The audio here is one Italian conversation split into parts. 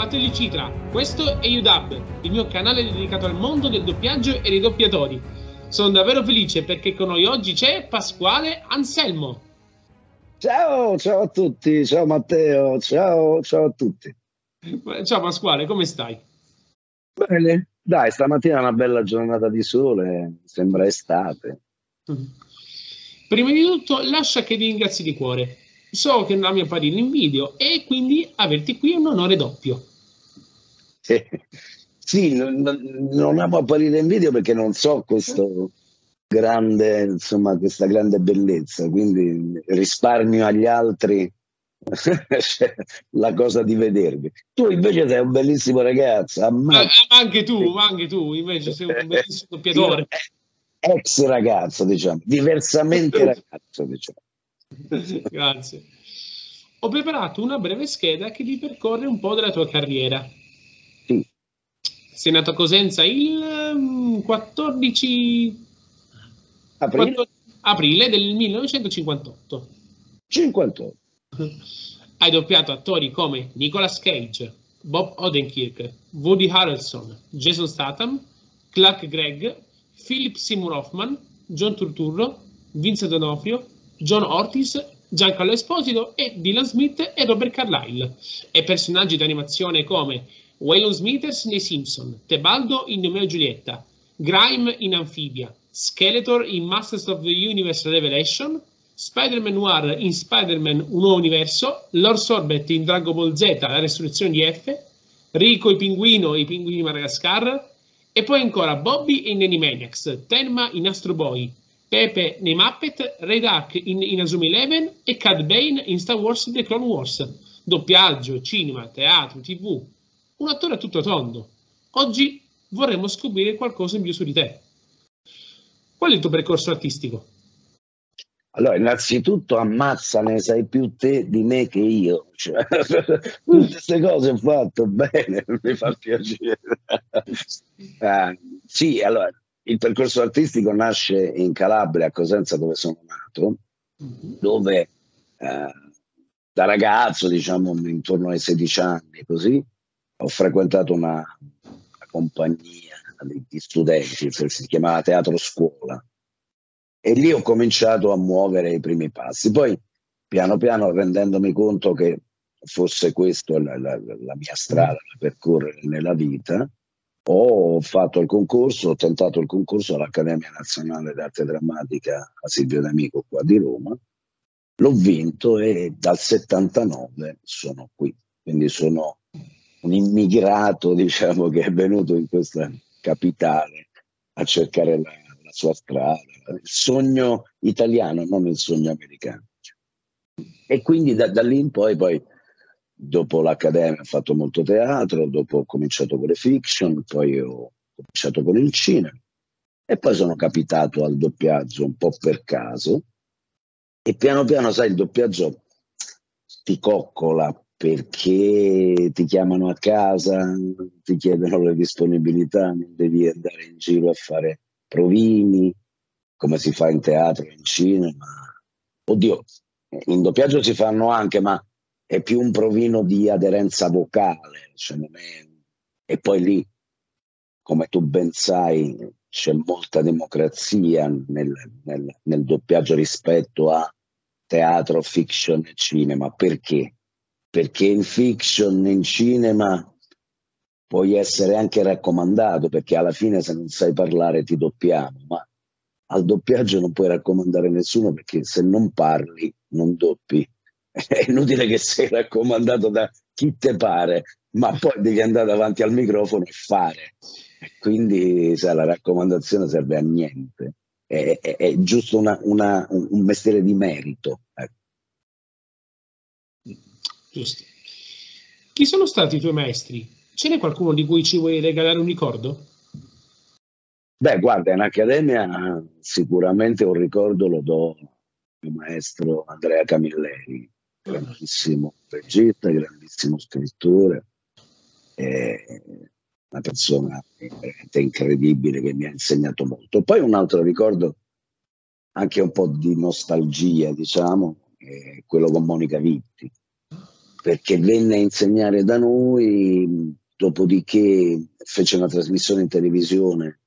Fratelli Citra, questo è UDub, il mio canale dedicato al mondo del doppiaggio e dei doppiatori. Sono davvero felice perché con noi oggi c'è Pasquale Anselmo. Ciao a tutti, ciao Matteo, ciao a tutti. Ciao Pasquale, come stai? Bene, dai, stamattina è una bella giornata di sole, sembra estate. Prima di tutto, lascia che ti ringrazi di cuore. So che non ami apparire in video e quindi averti qui è un onore doppio. Sì, non amo apparire in video perché non so questo grande, insomma, questa grande bellezza, quindi risparmio agli altri la cosa di vedervi. Tu invece sei un bellissimo ragazzo, Anche tu invece sei un bellissimo doppiatore. Ex ragazzo, diciamo, diversamente ragazzo, diciamo. Grazie. Ho preparato una breve scheda che ripercorre un po' della tua carriera. Sì. Sei nato a Cosenza il 14 aprile del 1958. 58. Hai doppiato attori come Nicolas Cage, Bob Odenkirk, Woody Harrelson, Jason Statham, Clark Gregg, Philip Seymour Hoffman, John Turturro, Vincent D'Onofrio, John Ortiz, Giancarlo Esposito e Dylan Smith e Robert Carlyle, e personaggi di animazione come Waylon Smithers nei Simpson, Tebaldo in Romeo e Giulietta, Grime in Amphibia, Skeletor in Masters of the Universe Revelation, Spider-Man Noir in Spider-Man Un Nuovo Universo, Lord Sorbet in Dragon Ball Z La Resurrezione di F, Rico i Pinguini di Madagascar, e poi ancora Bobby in Animaniacs, Tenma in Astro Boy, Pepe nei Muppet, Ray Dark in Inazuma Eleven e Cad Bane in Star Wars The Clone Wars. Doppiaggio, cinema, teatro, TV. Un attore a tutto tondo. Oggi vorremmo scoprire qualcosa in più su di te. Qual è il tuo percorso artistico? Allora, innanzitutto ammazza, ne sai più te di me che io. Cioè, tutte queste cose ho fatto bene, mi fa piacere. Sì, allora, il percorso artistico nasce in Calabria, a Cosenza, dove sono nato, dove da ragazzo, diciamo intorno ai 16 anni, così, ho frequentato una compagnia di studenti, si chiamava Teatro Scuola. E lì ho cominciato a muovere i primi passi. Poi, piano piano, rendendomi conto che fosse questa la mia strada da percorrere nella vita, ho fatto il concorso, ho tentato il concorso all'Accademia Nazionale d'Arte Drammatica a Silvio D'Amico qua di Roma, l'ho vinto e dal 79 sono qui. Quindi sono un immigrato, diciamo, che è venuto in questa capitale a cercare la sua strada, il sogno italiano, non il sogno americano. E quindi da lì in poi dopo l'Accademia ho fatto molto teatro, dopo ho cominciato con le fiction, poi ho cominciato con il cinema e poi sono capitato al doppiaggio un po' per caso e piano piano, sai, il doppiaggio ti coccola perché ti chiamano a casa, ti chiedono le disponibilità, non devi andare in giro a fare provini, come si fa in teatro, in cinema. Oddio, in doppiaggio si fanno anche, ma è più un provino di aderenza vocale, cioè non è... E poi lì, come tu ben sai, c'è molta democrazia nel doppiaggio rispetto a teatro, fiction e cinema. Perché? Perché in fiction, in cinema, puoi essere anche raccomandato, perché alla fine se non sai parlare ti doppiamo, ma al doppiaggio non puoi raccomandare nessuno, perché se non parli non doppi. È inutile che sei raccomandato da chi te pare, ma poi devi andare davanti al microfono e fare. Quindi sai, la raccomandazione serve a niente. È giusto un mestiere di merito. Giusto. Chi sono stati i tuoi maestri? Ce n'è qualcuno di cui ci vuoi regalare un ricordo? Beh, guarda, in accademia sicuramente un ricordo lo do al mio maestro Andrea Camilleri, grandissimo regista, grandissimo scrittore, una persona veramente incredibile che mi ha insegnato molto. Poi un altro ricordo, anche un po' di nostalgia, diciamo, è quello con Monica Vitti, perché venne a insegnare da noi, dopodiché fece una trasmissione in televisione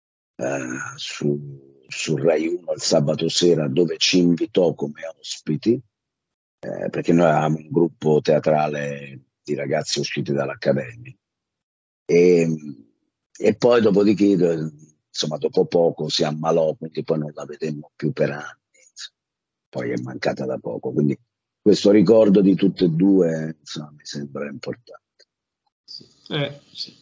su Rai 1 il sabato sera, dove ci invitò come ospiti, perché noi avevamo un gruppo teatrale di ragazzi usciti dall'Accademia. E poi dopodiché, insomma, dopo poco si ammalò, quindi poi non la vedemmo più per anni, poi è mancata da poco, quindi questo ricordo di tutte e due, insomma, mi sembra importante. Sì.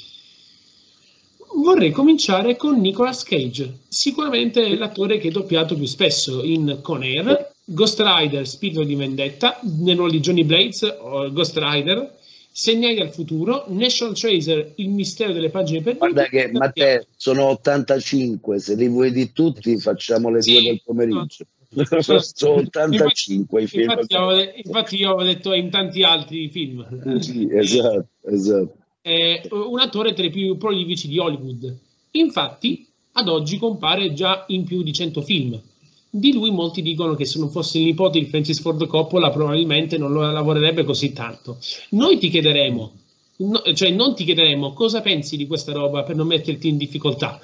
Vorrei cominciare con Nicolas Cage, sicuramente l'attore che è doppiato più spesso in Con Air, Ghost Rider, Spirito di Vendetta, nel ruolo di Johnny Blades, Ghost Rider, Segnali al futuro, National Treasure, Il mistero delle pagine perdute. Guarda che, Matteo, sono 85, se li vuoi di tutti facciamo le 2 del pomeriggio. Sono 85 i film. Infatti io avevo detto in tanti altri film. Sì, esatto. È un attore tra i più prolifici di Hollywood. Infatti, ad oggi compare già in più di 100 film. Di lui molti dicono che se non fosse il nipote di Francis Ford Coppola probabilmente non lo lavorerebbe così tanto. Noi ti chiederemo, cioè non ti chiederemo cosa pensi di questa roba per non metterti in difficoltà.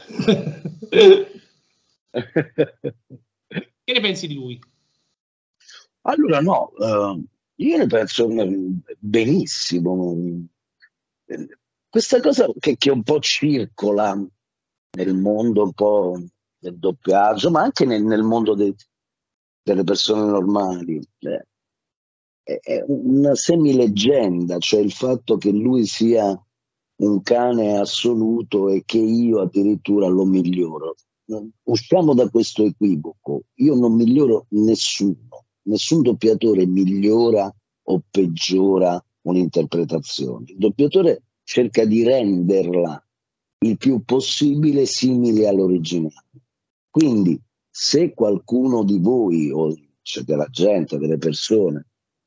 Che ne pensi di lui? Allora no, io ne penso benissimo. Questa cosa che un po' circola nel mondo un po' del doppiaggio, ma anche nel mondo delle persone normali, è una semileggenda, cioè il fatto che lui sia un cane assoluto e che io addirittura lo miglioro. Usciamo da questo equivoco, io non miglioro nessun doppiatore migliora o peggiora un'interpretazione. Il doppiatore cerca di renderla il più possibile simile all'originale. Quindi se qualcuno di voi o cioè della gente, delle persone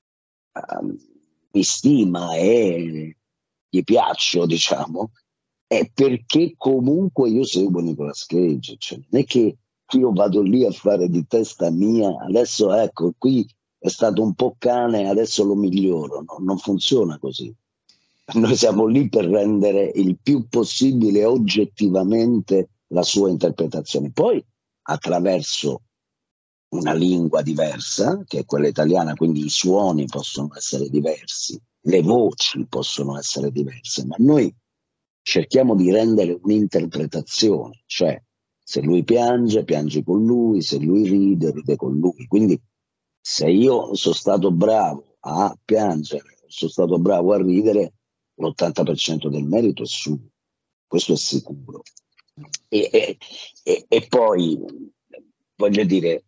mi stima e gli piaccio, diciamo, è perché comunque io seguo Nicolas Cage, cioè non è che io vado lì a fare di testa mia, adesso ecco, qui è stato un po' cane, adesso lo miglioro, no? Non funziona così. Noi siamo lì per rendere il più possibile oggettivamente la sua interpretazione. Poi attraverso una lingua diversa, che è quella italiana, quindi i suoni possono essere diversi, le voci possono essere diverse, ma noi cerchiamo di rendere un'interpretazione, cioè se lui piange, piange con lui, se lui ride, ride con lui. Quindi se io sono stato bravo a piangere, sono stato bravo a ridere, l'80% del merito è suo, questo è sicuro. E poi, voglio dire,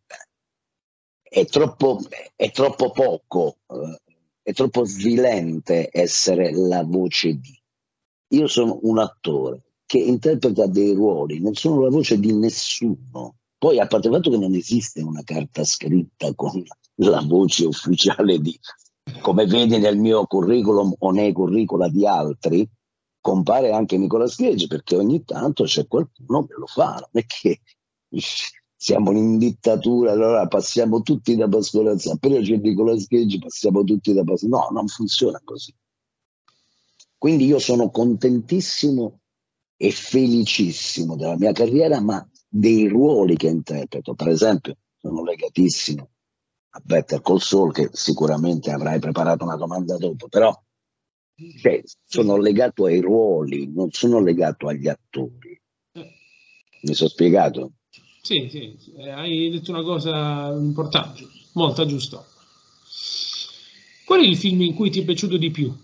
è troppo poco, è troppo svilente essere la voce di. Io sono un attore che interpreta dei ruoli, non sono la voce di nessuno. Poi, a parte il fatto che non esiste una carta scritta con la voce ufficiale di, come vedi nel mio curriculum o nei curricula di altri, compare anche Nicolas Cage, perché ogni tanto c'è qualcuno che lo fa, non è che siamo in dittatura, allora passiamo tutti da Pasquale Azzà, appena c'è Nicolas Cage passiamo tutti da Pasquale. No, non funziona così. Quindi io sono contentissimo e felicissimo della mia carriera, ma dei ruoli che interpreto. Per esempio, sono legatissimo a Better Call Saul, che sicuramente avrai preparato una domanda dopo, però sono legato ai ruoli, non sono legato agli attori. Mi sono spiegato? Sì, hai detto una cosa importante, molto giusta. Qual è il film in cui ti è piaciuto di più?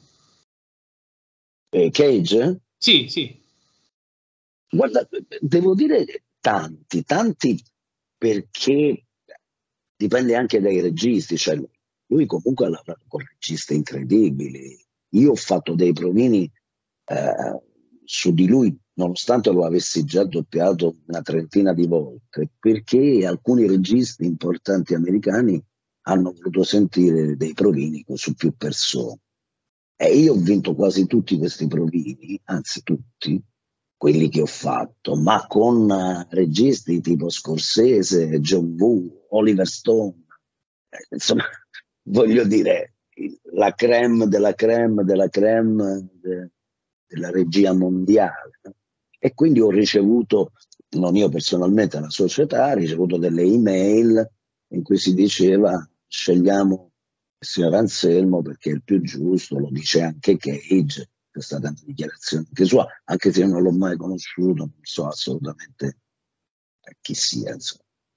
Cage? Sì. Guarda, devo dire tanti, perché dipende anche dai registi, cioè lui comunque ha lavorato con registi incredibili. Io ho fatto dei provini su di lui, nonostante lo avessi già doppiato una trentina di volte, perché alcuni registi importanti americani hanno voluto sentire dei provini su più persone. E io ho vinto quasi tutti questi provini, anzi tutti, quelli che ho fatto, ma con registi tipo Scorsese, John Woo, Oliver Stone. Insomma, voglio dire, la crème della crème della crème della regia mondiale. E quindi ho ricevuto, non io personalmente, la società ha ricevuto delle email in cui si diceva scegliamo il signor Anselmo perché è il più giusto, lo dice anche Cage, è stata una dichiarazione anche sua, anche se io non l'ho mai conosciuto, non so assolutamente chi sia, insomma.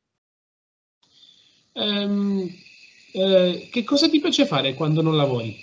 Che cosa ti piace fare quando non lavori?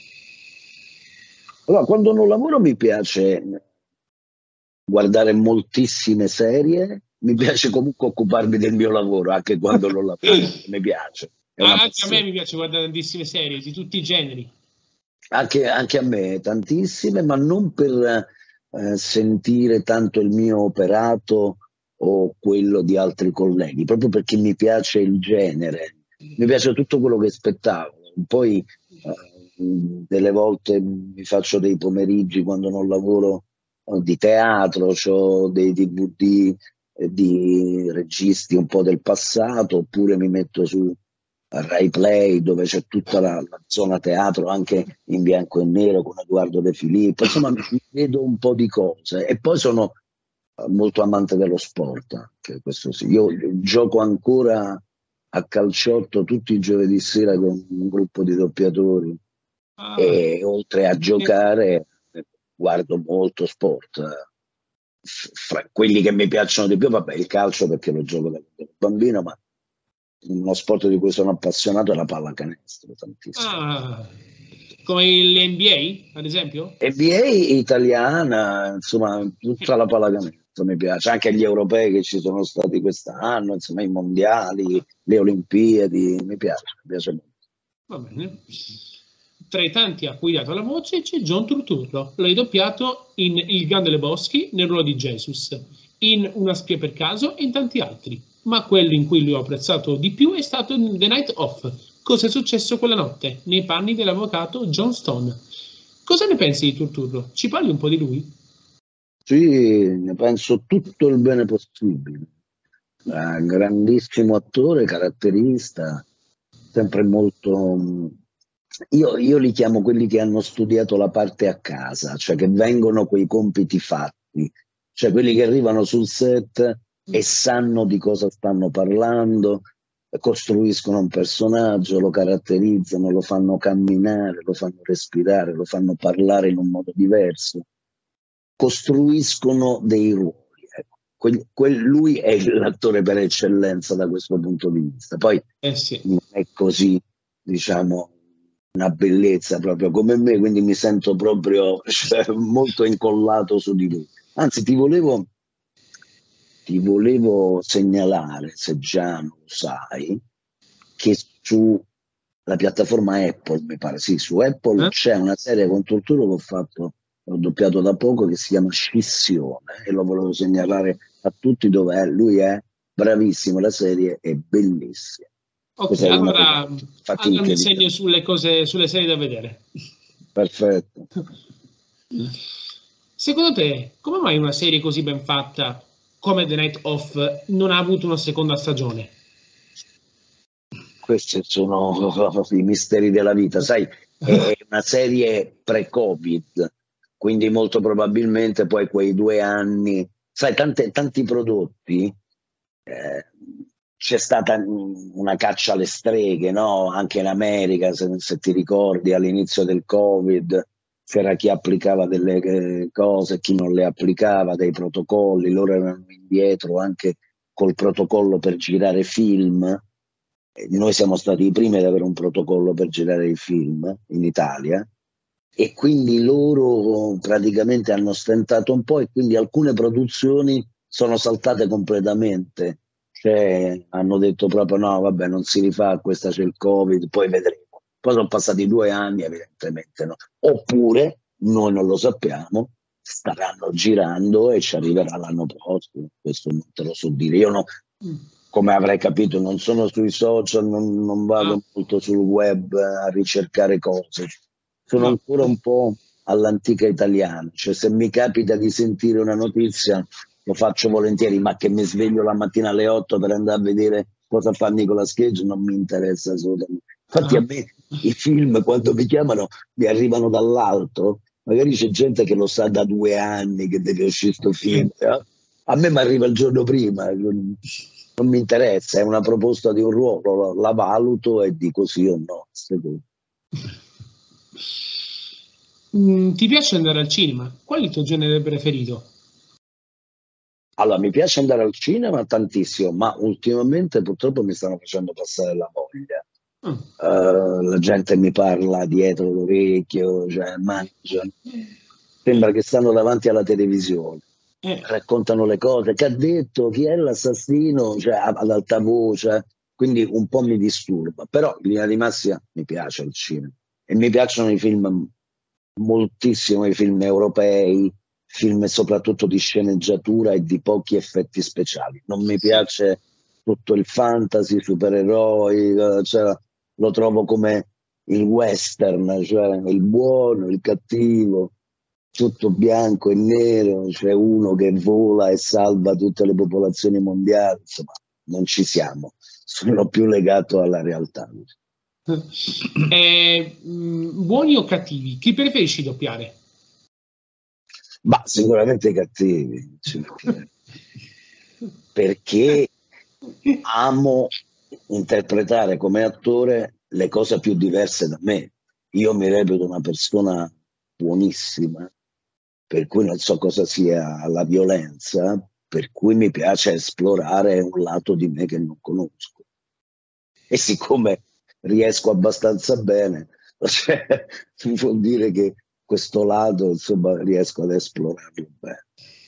Allora, quando non lavoro mi piace guardare moltissime serie, mi piace comunque occuparmi del mio lavoro, anche quando non lavoro, mi piace. Anche a me mi piace guardare tantissime serie di tutti i generi. Anche a me tantissime, ma non per sentire tanto il mio operato o quello di altri colleghi, proprio perché mi piace il genere, mi piace tutto quello che è spettacolo. Poi delle volte mi faccio dei pomeriggi quando non lavoro di teatro, ho dei DVD di registi un po' del passato, oppure mi metto su Rai Play dove c'è tutta la zona teatro anche in bianco e nero con Edoardo De Filippo, insomma mi vedo un po' di cose e poi sono molto amante dello sport, anche questo sì. Io gioco ancora a calciotto tutti i giovedì sera con un gruppo di doppiatori e oltre a giocare guardo molto sport. Fra quelli che mi piacciono di più, vabbè, il calcio perché lo gioco da bambino, ma uno sport di cui sono appassionato è la pallacanestro, tantissimo. Come l'NBA, ad esempio? NBA italiana, insomma, tutta la pallacanestro mi piace, anche gli europei che ci sono stati quest'anno, insomma, i mondiali, le Olimpiadi, mi piace molto. Va bene. Tra i tanti a cui ha dato la voce c'è John Turturro, l'hai doppiato in Il Grande Lebowski nel ruolo di Jesus, in Una spia per caso e in tanti altri. Ma quello in cui lui ho apprezzato di più è stato in The Night Of, Cosa è successo quella notte, nei panni dell'avvocato John Stone. Cosa ne pensi di Turturro? Ci parli un po' di lui? Sì, ne penso tutto il bene possibile. Grandissimo attore, caratterista, sempre molto... Io li chiamo quelli che hanno studiato la parte a casa, cioè che vengono quei compiti fatti, cioè quelli che arrivano sul set e sanno di cosa stanno parlando, costruiscono un personaggio, lo caratterizzano, lo fanno camminare, lo fanno respirare, lo fanno parlare in un modo diverso, costruiscono dei ruoli. Lui è l'attore per eccellenza da questo punto di vista. Poi sì. Non è così, diciamo, una bellezza proprio come me, quindi mi sento proprio molto incollato su di lui. Anzi, ti volevo segnalare, se già non lo sai, che sulla piattaforma Apple, mi pare, sì, su Apple c'è una serie con Turturro che ho doppiato da poco, che si chiama Scissione, e lo volevo segnalare a tutti, dove lui è bravissimo, la serie è bellissima. Ok, allora mi segno sulle serie da vedere. Perfetto. Secondo te, come mai una serie così ben fatta come The Night Of non ha avuto una seconda stagione? Questi sono i misteri della vita, sai, è una serie pre-Covid, quindi molto probabilmente poi quei 2 anni, sai, tanti prodotti, c'è stata una caccia alle streghe, no? Anche in America, se ti ricordi, all'inizio del Covid c'era chi applicava delle cose, chi non le applicava, dei protocolli, loro erano indietro anche col protocollo per girare film. Noi siamo stati i primi ad avere un protocollo per girare i film in Italia e quindi loro praticamente hanno stentato un po' e quindi alcune produzioni sono saltate completamente, cioè hanno detto proprio no, vabbè, non si rifà, questa c'è il Covid, poi vedremo. Poi sono passati 2 anni, evidentemente no. Oppure, noi non lo sappiamo, staranno girando e ci arriverà l'anno prossimo, questo non te lo so dire. Io no, come avrai capito, non sono sui social, non vado molto sul web a ricercare cose. Sono ancora un po' all'antica italiana, cioè se mi capita di sentire una notizia lo faccio volentieri, ma che mi sveglio la mattina alle 8 per andare a vedere cosa fa Nicolas Cage non mi interessa assolutamente. Infatti a me I film quando mi chiamano mi arrivano dall'alto, magari c'è gente che lo sa da 2 anni che deve uscire sto film, a me mi arriva il giorno prima, non mi interessa, è una proposta di un ruolo, la valuto e dico sì o no. Ti piace andare al cinema? Qual è il tuo genere preferito? Allora, mi piace andare al cinema tantissimo, ma ultimamente purtroppo mi stanno facendo passare la voglia. La gente mi parla dietro l'orecchio, cioè mangiano. Sembra che stanno davanti alla televisione, raccontano le cose, che ha detto, chi è l'assassino, cioè ad alta voce, quindi un po' mi disturba. Però in linea di massima mi piace il cinema e mi piacciono i film, moltissimo i film europei, film soprattutto di sceneggiatura e di pochi effetti speciali. Non mi piace tutto il fantasy, supereroi, cioè, lo trovo come il western, cioè il buono, il cattivo, tutto bianco e nero, c'è uno che vola e salva tutte le popolazioni mondiali, insomma, non ci siamo, sono più legato alla realtà. Buoni o cattivi? Chi preferisci doppiare? Ma sicuramente i cattivi, perché amo interpretare come attore le cose più diverse da me. Io mi reputo una persona buonissima, per cui non so cosa sia la violenza, per cui mi piace esplorare un lato di me che non conosco. E siccome riesco abbastanza bene, cioè, vuol dire che questo lato, insomma, riesco ad esplorarlo bene.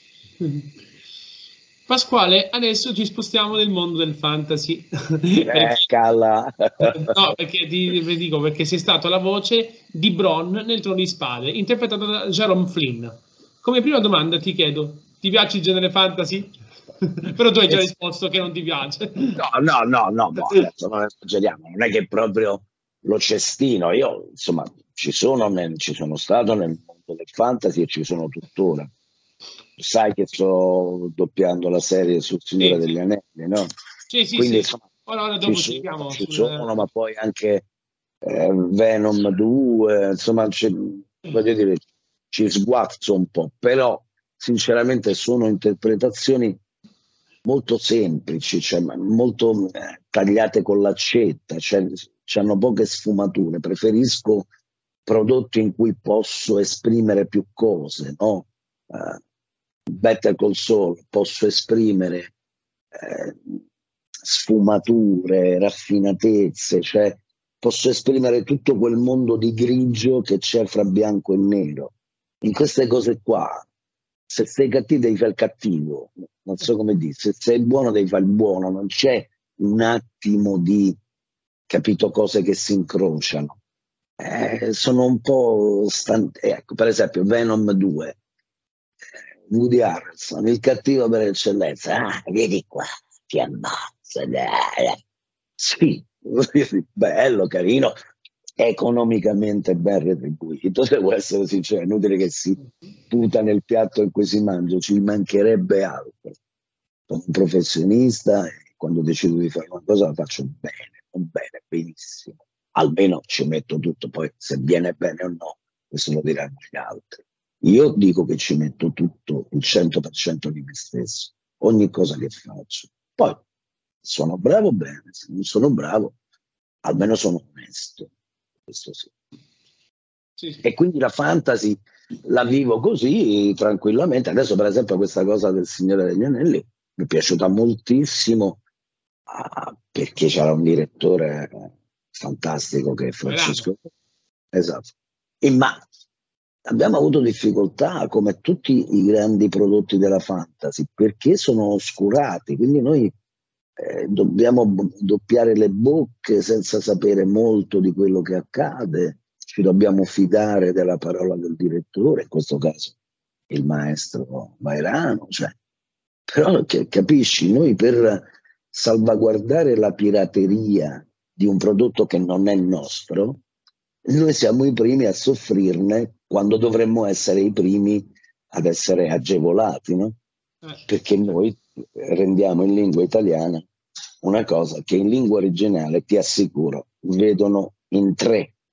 Pasquale, adesso ci spostiamo nel mondo del fantasy. Calla. No, perché vi dico, perché sei stato la voce di Bronn nel Trono di Spade, interpretato da Jerome Flynn. Come prima domanda ti chiedo, ti piace il genere fantasy? Però tu hai già risposto che non ti piace. No, adesso non esageriamo, non è che proprio lo cestino. Io, insomma, ci sono stato nel mondo del fantasy e ci sono tuttora. Sai che sto doppiando la serie sul Signore degli Anelli, no? Sì. Quindi insomma, Ora dopo ci sono, ma poi anche Venom 2, insomma, voglio dire, ci sguazzo un po', però sinceramente sono interpretazioni molto semplici, cioè molto tagliate con l'accetta, cioè hanno poche sfumature. Preferisco prodotti in cui posso esprimere più cose, no? Better Call Saul, posso esprimere sfumature, raffinatezze, cioè posso esprimere tutto quel mondo di grigio che c'è fra bianco e nero. In queste cose qua, se sei cattivo devi fare il cattivo, non so come dire, se sei buono devi fare il buono, non c'è un attimo di, capito, cose che si incrociano. Sono un po' ecco, per esempio Venom 2, Woody Harrelson, il cattivo per eccellenza. Vieni qua, ti ammazza. Sì, bello, carino, economicamente ben retribuito. Devo essere sincero, è inutile che si puta nel piatto in cui si mangia, ci mancherebbe altro. Sono un professionista e quando decido di fare una cosa la faccio bene, non bene, benissimo. Almeno ci metto tutto, poi se viene bene o no, questo lo diranno gli altri. Io dico che ci metto tutto, il 100% di me stesso, ogni cosa che faccio. Poi, se sono bravo, bene, se non sono bravo, almeno sono onesto. Questo sì. Sì. E quindi la fantasy la vivo così, tranquillamente. Adesso, per esempio, questa cosa del Signore degli Anelli mi è piaciuta moltissimo, perché c'era un direttore fantastico che è Francesco. Esatto. Ma abbiamo avuto difficoltà, come tutti i grandi prodotti della fantasy, perché sono oscurati, quindi noi dobbiamo doppiare le bocche senza sapere molto di quello che accade, ci dobbiamo fidare della parola del direttore, in questo caso il maestro Vairano, cioè. Però capisci, noi per salvaguardare la pirateria di un prodotto che non è nostro, noi siamo i primi a soffrirne quando dovremmo essere i primi ad essere agevolati, no? Perché noi rendiamo in lingua italiana una cosa che in lingua originale, ti assicuro, vedono in 3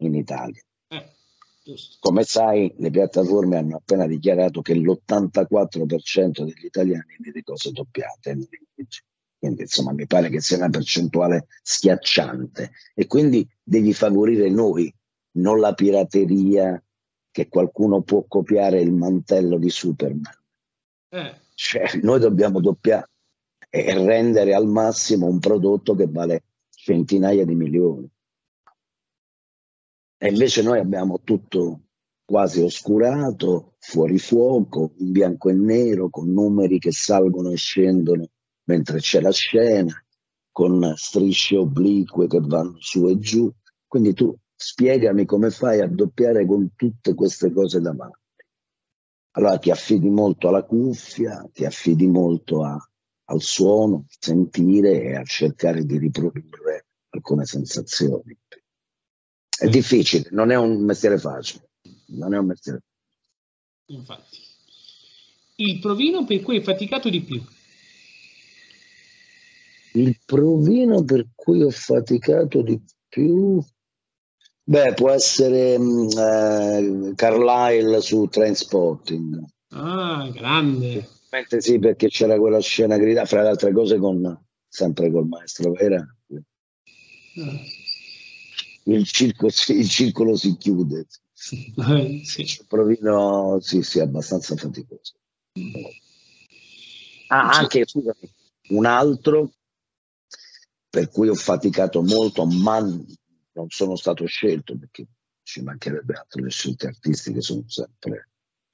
in Italia. Giusto. Come sai, le piattaforme hanno appena dichiarato che l'84% degli italiani vede cose doppiate. Quindi, insomma, mi pare che sia una percentuale schiacciante. E quindi devi favorire noi, non la pirateria che qualcuno può copiare il mantello di Superman. Cioè, noi dobbiamo doppiare e rendere al massimo un prodotto che vale centinaia di milioni. E invece noi abbiamo tutto quasi oscurato, fuori fuoco, in bianco e nero, con numeri che salgono e scendono mentre c'è la scena, con strisce oblique che vanno su e giù. Quindi tu spiegami come fai a doppiare con tutte queste cose davanti. Allora ti affidi molto alla cuffia, ti affidi molto al suono, a sentire e a cercare di riprodurre alcune sensazioni. È difficile, non è un mestiere facile. Non è un mestiere facile. Infatti. Il provino per cui hai faticato di più? Il provino per cui ho faticato di più? Beh, può essere Carlyle su Trainspotting. Ah, grande. Sì, perché c'era quella scena gridata, fra le altre cose, sempre col maestro Vera. Il circolo si chiude. Sì. Il provino, sì, abbastanza faticoso. Anche, scusami, un altro per cui ho faticato molto, ma non sono stato scelto, perché ci mancherebbe altro, le scelte artistiche sono sempre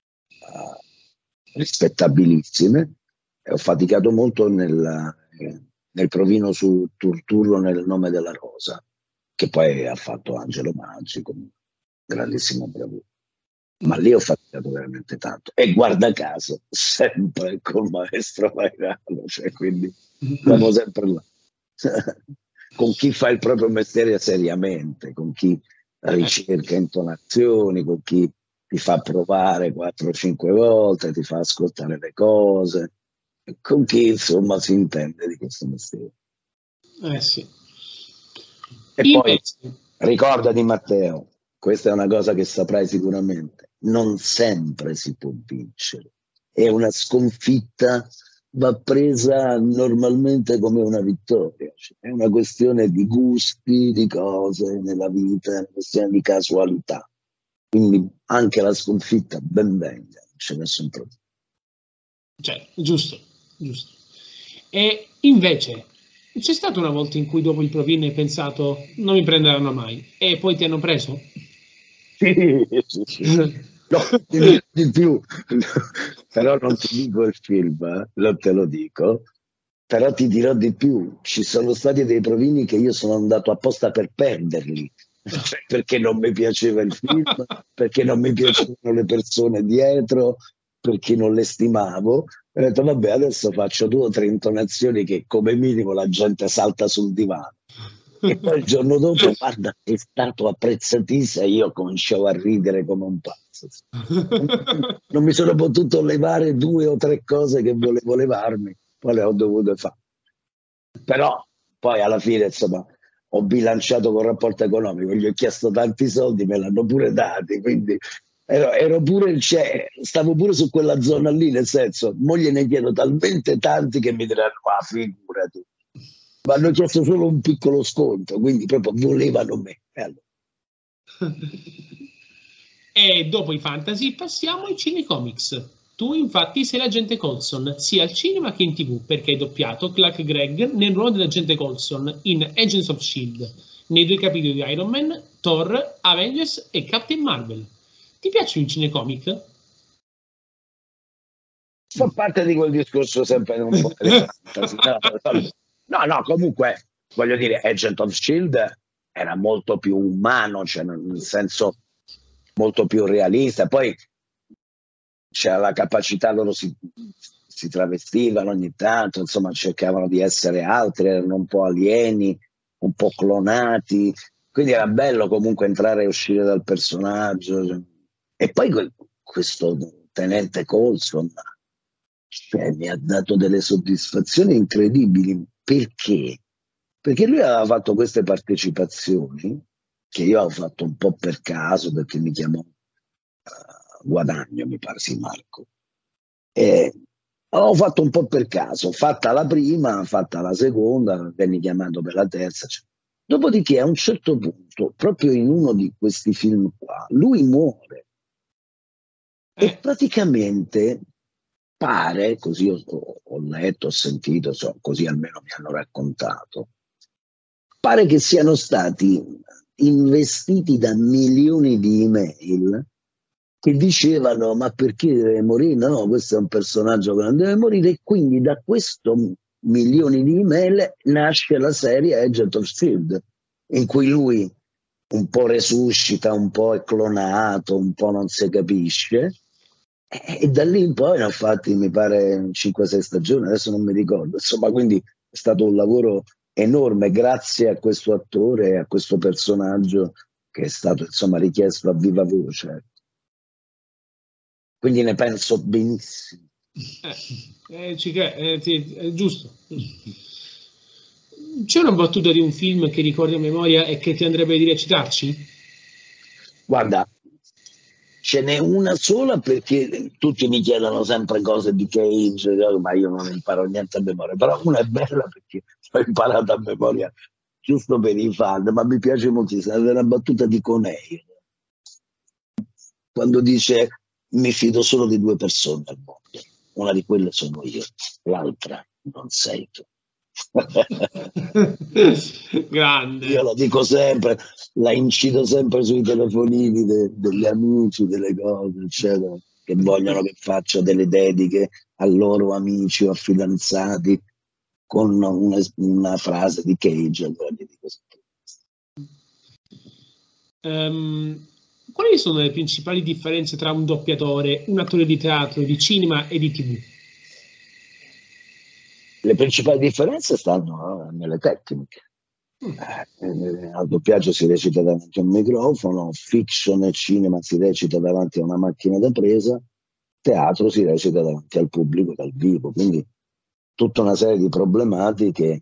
rispettabilissime, e ho faticato molto nel provino su Turturro nel nome della rosa, che poi ha fatto Angelo Maggi con grandissima bravura. Ma lì ho faticato veramente tanto, e guarda caso sempre col maestro Vairano, cioè, quindi siamo sempre là. Con chi fa il proprio mestiere seriamente, con chi ricerca intonazioni, con chi ti fa provare 4-5 volte, ti fa ascoltare le cose, con chi insomma si intende di questo mestiere. Sì. E poi ricordati, Matteo, questa è una cosa che saprai sicuramente: non sempre si può vincere, e una sconfitta va presa normalmente come una vittoria. È una questione di gusti, di cose nella vita, è una questione di casualità. Quindi anche la sconfitta ben venga, non c'è nessun problema. Cioè, giusto. E invece, c'è stata una volta in cui dopo il provino hai pensato non mi prenderanno mai, e poi ti hanno preso? Sì. No, ti dirò di più, però non ti dico il film, non te lo dico, però ti dirò di più: ci sono stati dei provini che io sono andato apposta per perderli, cioè, perché non mi piaceva il film, perché non mi piacevano le persone dietro, perché non le stimavo. E ho detto vabbè, adesso faccio 2 o 3 intonazioni che come minimo la gente salta sul divano. E poi il giorno dopo, guarda, è stato apprezzatissimo, e io cominciavo a ridere come un pazzo. Non mi sono potuto levare 2 o 3 cose che volevo levarmi, poi le ho dovute fare. Però poi alla fine, insomma, ho bilanciato col rapporto economico, gli ho chiesto tanti soldi, me l'hanno pure dati, quindi ero pure, stavo pure su quella zona lì, nel senso, moglie ne chiedo talmente tanti che mi diranno, ah, figurati. Ma hanno chiesto solo un piccolo sconto, quindi proprio volevano me. E dopo i fantasy passiamo ai cinecomics. Tu infatti sei l'agente Coulson, sia al cinema che in TV, perché hai doppiato Clark Gregg nel ruolo dell'agente Coulson in Agents of S.H.I.E.L.D., nei 2 capitoli di Iron Man, Thor, Avengers e Captain Marvel. Ti piacciono i cinecomic? Fa parte di quel discorso sempre un po' delle fantasy. No, comunque, voglio dire, Agent of S.H.I.E.L.D. era molto più umano, cioè nel senso molto più realista. Poi c'era la capacità, loro si travestivano ogni tanto, insomma, cercavano di essere altri, erano un po' alieni, un po' clonati, quindi era bello comunque entrare e uscire dal personaggio. E poi questo tenente Coulson, cioè, mi ha dato delle soddisfazioni incredibili. Perché? Perché lui aveva fatto queste partecipazioni che io ho fatto un po' per caso, perché mi chiamò Guadagno, mi pare, sì, Marco. E ho fatto un po' per caso, fatta la prima, fatta la seconda, venni chiamato per la terza. Dopodiché, a un certo punto, proprio in uno di questi film qua, lui muore. E praticamente pare, così ho letto, ho sentito, così almeno mi hanno raccontato, pare che siano stati investiti da milioni di email che dicevano: ma perché deve morire? No, questo è un personaggio che non deve morire. E quindi da questo milioni di email nasce la serie Agent of Shield, in cui lui un po' resuscita, un po' è clonato, un po' non si capisce. E da lì in poi ne ho fatti, mi pare, 5-6 stagioni, adesso non mi ricordo. Insomma, quindi è stato un lavoro enorme grazie a questo attore e a questo personaggio che è stato, insomma, richiesto a viva voce. Quindi ne penso benissimo. È giusto. C'è una battuta di un film che ricordi a memoria e che ti andrebbe di recitarci? Guarda, ce n'è una sola, perché tutti mi chiedono sempre cose di Cage, ma io non imparo niente a memoria, però una è bella perché l'ho imparata a memoria giusto per i fan, ma mi piace moltissimo, è una battuta di Coney, quando dice: mi fido solo di 2 persone al mondo, una di quelle sono io, l'altra non sei tu. Grande. Io lo dico sempre, la incido sempre sui telefonini degli amici, delle cose, eccetera, che vogliono che faccia delle dediche a loro amici o a fidanzati con una frase di Cage. Allora gli dico quali sono le principali differenze tra un doppiatore, un attore di teatro, di cinema e di TV? Le principali differenze stanno nelle tecniche. Al doppiaggio si recita davanti a un microfono, fiction e cinema si recita davanti a una macchina da presa, teatro si recita davanti al pubblico dal vivo, quindi tutta una serie di problematiche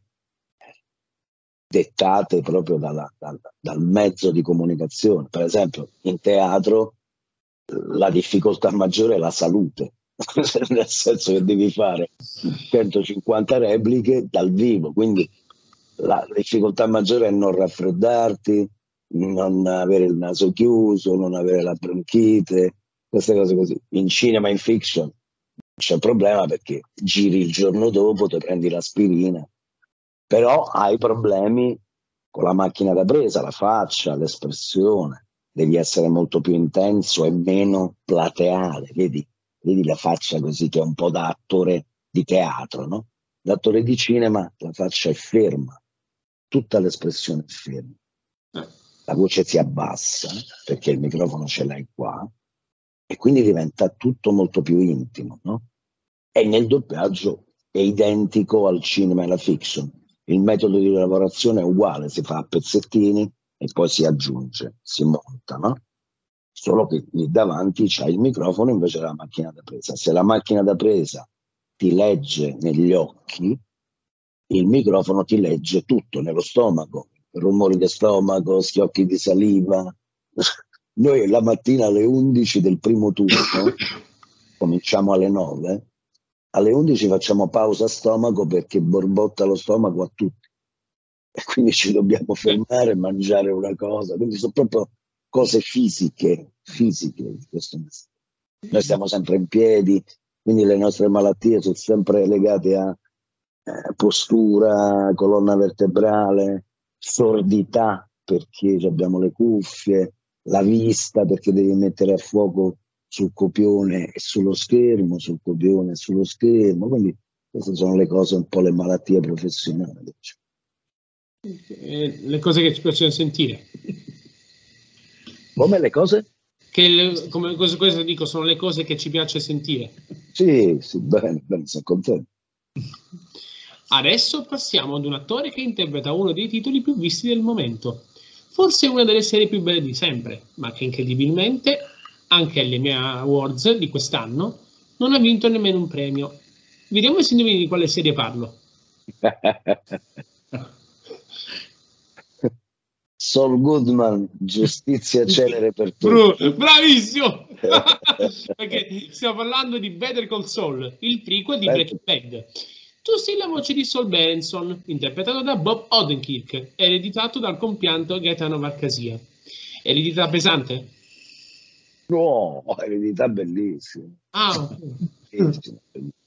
dettate proprio dal mezzo di comunicazione. Per esempio, in teatro la difficoltà maggiore è la salute, nel senso che devi fare 150 repliche dal vivo, quindi la difficoltà maggiore è non raffreddarti, non avere il naso chiuso, non avere la bronchite, queste cose così. In cinema, in fiction, c'è problema perché giri il giorno dopo, ti prendi l'aspirina, però hai problemi con la macchina da presa, la faccia, l'espressione, devi essere molto più intenso e meno plateale, vedi la faccia così, che è un po' da attore di teatro, no? L'attore di cinema, la faccia è ferma, tutta l'espressione è ferma, la voce si abbassa perché il microfono ce l'hai qua e quindi diventa tutto molto più intimo, no? E nel doppiaggio è identico al cinema e alla fiction, il metodo di lavorazione è uguale, si fa a pezzettini e poi si aggiunge, si monta, no? Solo che lì davanti c'hai il microfono invece della macchina da presa. Se la macchina da presa ti legge negli occhi, il microfono ti legge tutto nello stomaco, rumori di stomaco, schiocchi di saliva. Noi la mattina alle 11 del primo turno, cominciamo alle 9, alle 11 facciamo pausa stomaco perché borbotta lo stomaco a tutti. E quindi ci dobbiamo fermare e mangiare una cosa. Quindi sono proprio cose fisiche di questo mestiere. Noi stiamo sempre in piedi, quindi le nostre malattie sono sempre legate a postura, colonna vertebrale, sordità perché abbiamo le cuffie, la vista perché devi mettere a fuoco sul copione e sullo schermo, sul copione e sullo schermo. Quindi queste sono le cose, un po' le malattie professionali. Le cose che ci piacciono sentire. Come le cose? Come questo dico, sono le cose che ci piace sentire. Sì, bene, sono contento. Adesso passiamo ad un attore che interpreta uno dei titoli più visti del momento. Forse una delle serie più belle di sempre, ma che incredibilmente, anche alle Emmy Awards di quest'anno, non ha vinto nemmeno un premio. Vediamo se indovini di quale serie parlo. Saul Goodman, giustizia celere per tutti. Bravissimo! Perché stiamo parlando di Better Call Saul, il prequel di Breaking Bad. Tu sei la voce di Saul Berenson, interpretato da Bob Odenkirk, ereditato dal compianto Gaetano Varcasia. Eredità pesante? No, eredità bellissima. Ah, Bellissima.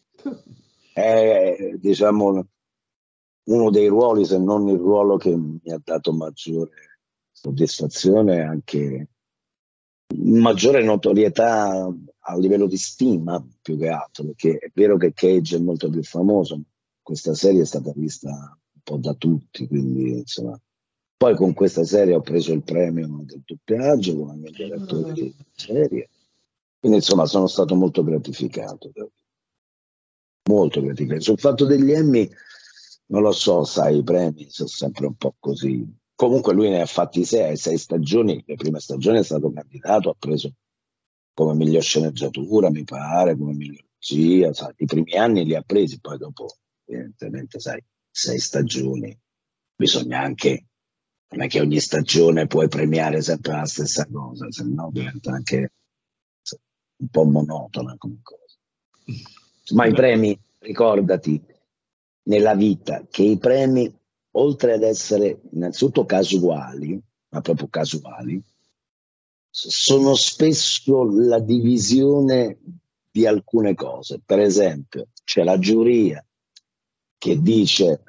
È, diciamo, uno dei ruoli, se non il ruolo che mi ha dato maggiore soddisfazione, anche maggiore notorietà a livello di stima, più che altro, perché è vero che Cage è molto più famoso, ma questa serie è stata vista un po' da tutti, quindi insomma. Poi con questa serie ho preso il premio del doppiaggio come miglior attore di serie, quindi insomma sono stato molto gratificato. Molto gratificante. Sul fatto degli Emmy, non lo so, sai, i premi sono sempre un po' così. Comunque lui ne ha fatti 6 stagioni, le prime stagioni è stato candidato, ha preso come miglior sceneggiatura, mi pare, come miglior regia, sai, i primi anni li ha presi, poi dopo, evidentemente, sai, 6 stagioni, bisogna anche, non è che ogni stagione puoi premiare sempre la stessa cosa, se no diventa anche un po' monotona come cosa. Ma i premi, ricordati, nella vita, che i premi, oltre ad essere innanzitutto casuali, ma proprio casuali, sono spesso la divisione di alcune cose. Per esempio, c'è la giuria che dice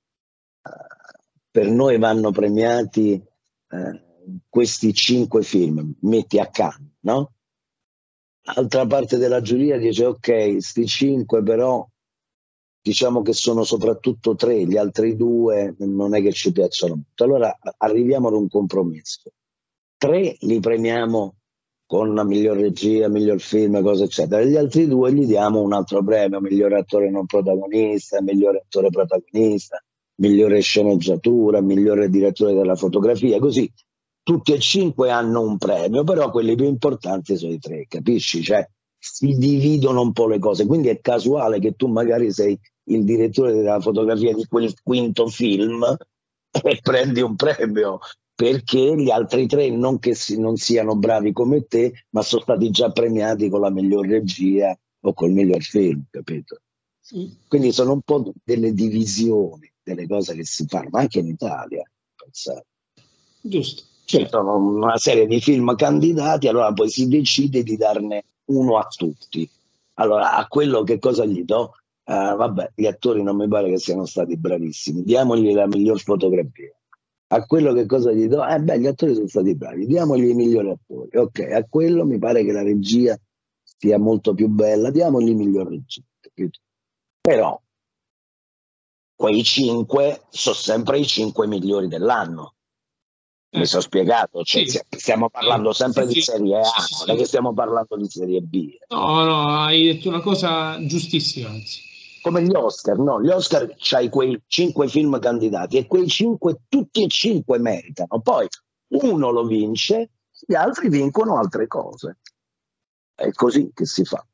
per noi vanno premiati questi 5 film, metti a Cannes, no? Altra parte della giuria dice ok, sti 5 però diciamo che sono soprattutto 3, gli altri 2 non è che ci piacciono molto. Allora arriviamo ad un compromesso. 3 li premiamo con la miglior regia, miglior film, cose eccetera. Gli altri 2 gli diamo un altro premio, miglior attore non protagonista, migliore attore protagonista, migliore sceneggiatura, migliore direttore della fotografia, così tutti e 5 hanno un premio, però quelli più importanti sono i 3, capisci? Cioè si dividono un po' le cose, quindi è casuale che tu magari sei il direttore della fotografia di quel quinto film e prendi un premio, perché gli altri 3 non che non siano bravi come te, ma sono stati già premiati con la miglior regia o col miglior film, capito? Quindi sono un po' delle divisioni, delle cose che si fanno, ma anche in Italia, pensate. giusto. Ci sono una serie di film candidati, allora poi si decide di darne uno a tutti. Allora, a quello che cosa gli do? Vabbè, gli attori non mi pare che siano stati bravissimi, diamogli la miglior fotografia. A quello che cosa gli do? Beh, gli attori sono stati bravi, diamogli i migliori attori. Ok, a quello mi pare che la regia sia molto più bella, diamogli il miglior regia. Capito? Però quei 5 sono sempre i 5 migliori dell'anno. Mi sono spiegato, cioè, Sì. Stiamo parlando sempre di Serie A, sì. non è che stiamo parlando di Serie B. No, hai detto una cosa giustissima, anzi. Come gli Oscar, no? Gli Oscar c'hai quei 5 film candidati e quei 5, tutti e 5 meritano. Poi uno lo vince, gli altri vincono altre cose. È così che si fa.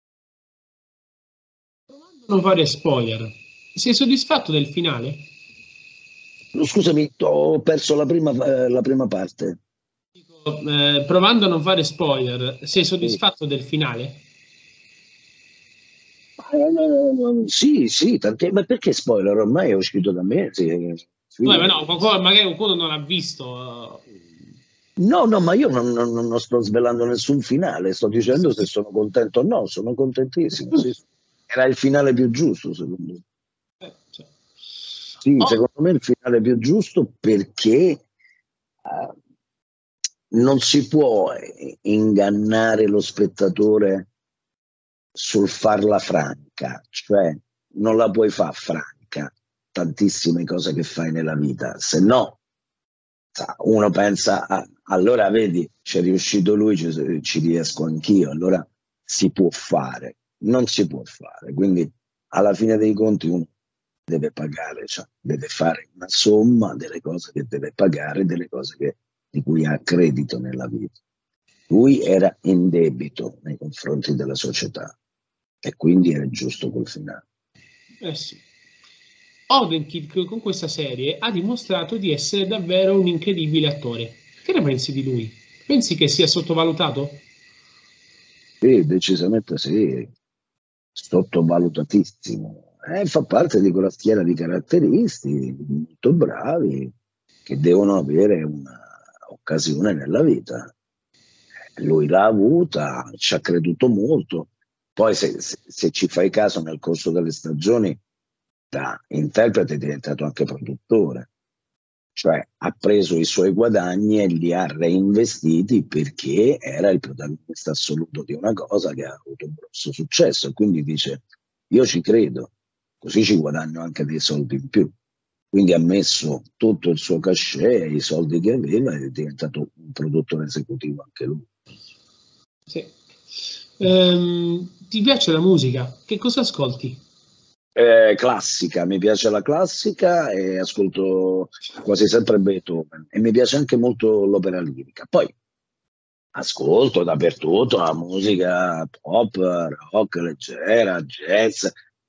Non fare spoiler. Sei soddisfatto del finale? Scusami, ho perso la prima parte. Provando a non fare spoiler, sei soddisfatto del finale? Sì, ma perché spoiler? Ormai è uscito da mesi. Ma no, magari qualcuno non l'ha visto. No, ma io non sto svelando nessun finale, sto dicendo se sono contento o no, sono contentissimo. Sì. Era il finale più giusto, secondo me. Sì, secondo me è il finale più giusto perché non si può ingannare lo spettatore sul farla franca, cioè non la puoi far franca tantissime cose che fai nella vita, se no uno pensa allora vedi c'è riuscito lui, ci riesco anch'io, allora si può fare, non si può fare, quindi alla fine dei conti uno deve pagare, cioè deve fare una somma delle cose che deve pagare, delle cose di cui ha credito nella vita. Lui era in debito nei confronti della società e quindi era giusto quel finale. Sì. Odenkirk con questa serie ha dimostrato di essere davvero un incredibile attore. Che ne pensi di lui? Pensi che sia sottovalutato? Sì, decisamente sì, sottovalutatissimo. Fa parte di quella schiera di caratteristi molto bravi che devono avere un'occasione nella vita. Lui l'ha avuta, ci ha creduto molto. Poi se ci fai caso nel corso delle stagioni, da interprete è diventato anche produttore, cioè ha preso i suoi guadagni e li ha reinvestiti perché era il protagonista assoluto di una cosa che ha avuto un grosso successo e quindi dice io ci credo, così ci guadagno anche dei soldi in più. Quindi ha messo tutto il suo cachet e i soldi che aveva ed è diventato un produttore esecutivo anche lui. Sì. Ti piace la musica? Che cosa ascolti? Classica, mi piace la classica e ascolto quasi sempre Beethoven e mi piace anche molto l'opera lirica. Poi ascolto dappertutto la musica pop, rock, leggera, jazz.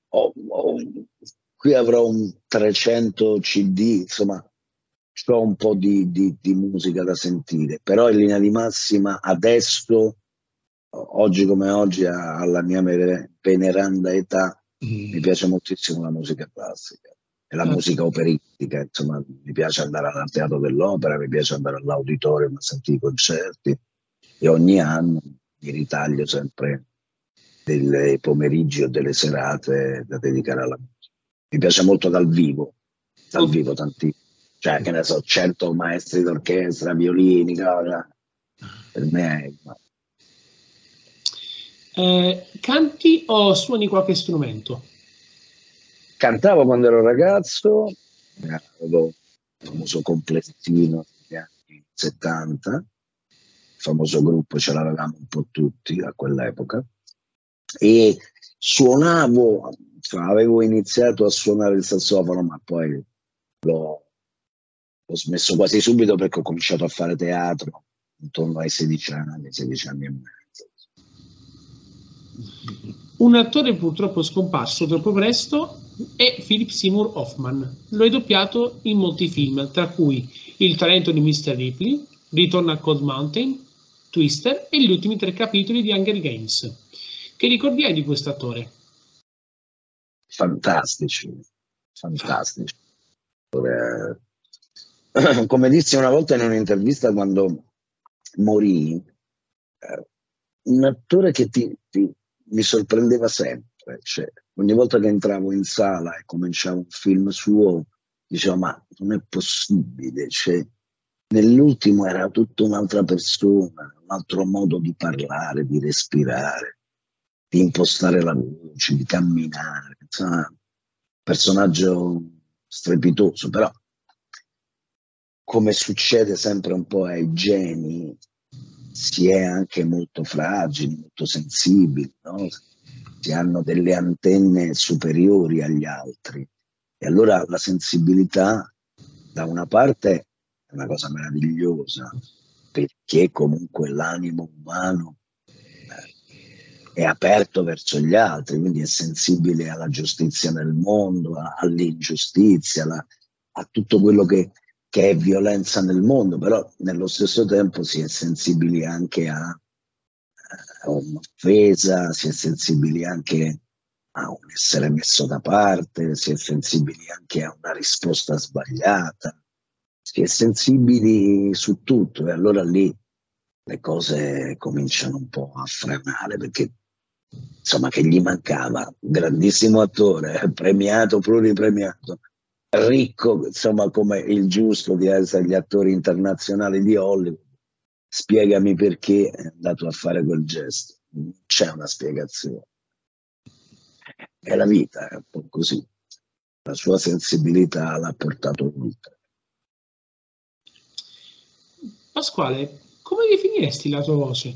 Qui avrò un 300 CD, insomma, ho un po' di musica da sentire, però in linea di massima adesso, oggi come oggi, alla mia veneranda età, mi piace moltissimo la musica classica e la musica operistica, insomma, mi piace andare al teatro dell'opera, mi piace andare all'auditorium a sentire i concerti e ogni anno mi ritaglio sempre dei pomeriggi o delle serate da dedicare alla musica. Mi piace molto dal vivo tantissimo, cioè che ne so, 100 maestri d'orchestra, violini, cosa. Per me è... Canti o suoni qualche strumento? Cantavo quando ero ragazzo, avevo il famoso complessino negli anni 70, il famoso gruppo ce l'avevamo un po' tutti a quell'epoca, e suonavo, cioè, avevo iniziato a suonare il sassofono, ma poi l'ho smesso quasi subito perché ho cominciato a fare teatro intorno ai 16 anni e mezzo. Un attore purtroppo scomparso troppo presto è Philip Seymour Hoffman. Lo hai doppiato in molti film, tra cui Il talento di Mr. Ripley, Ritorno a Cold Mountain, Twister e gli ultimi 3 capitoli di Hunger Games. Che ricordi hai di questo attore? Fantastici. Come dissi una volta in un'intervista quando morì, un attore che mi sorprendeva sempre, cioè, ogni volta che entravo in sala e cominciavo un film suo, dicevo ma non è possibile, cioè, nell'ultimo era tutta un'altra persona, un altro modo di parlare, di respirare, di impostare la voce, di camminare, insomma, personaggio strepitoso, però come succede sempre un po' ai geni, si è anche molto fragili, molto sensibili, no? Si hanno delle antenne superiori agli altri. E allora la sensibilità, da una parte, è una cosa meravigliosa, perché comunque l'animo umano è aperto verso gli altri, quindi è sensibile alla giustizia nel mondo, all'ingiustizia, a tutto quello che è violenza nel mondo, però nello stesso tempo si è sensibili anche a un'offesa, si è sensibili anche a un essere messo da parte, si è sensibili anche a una risposta sbagliata, si è sensibili su tutto e allora lì le cose cominciano un po' a frenare perché insomma che gli mancava un grandissimo attore, premiato, pluripremiato, ricco, insomma, come il giusto di essere gli attori internazionali di Hollywood. Spiegami perché è andato a fare quel gesto. Non c'è una spiegazione. È la vita, è un po' così. La sua sensibilità l'ha portato oltre. Pasquale, come definiresti la tua voce?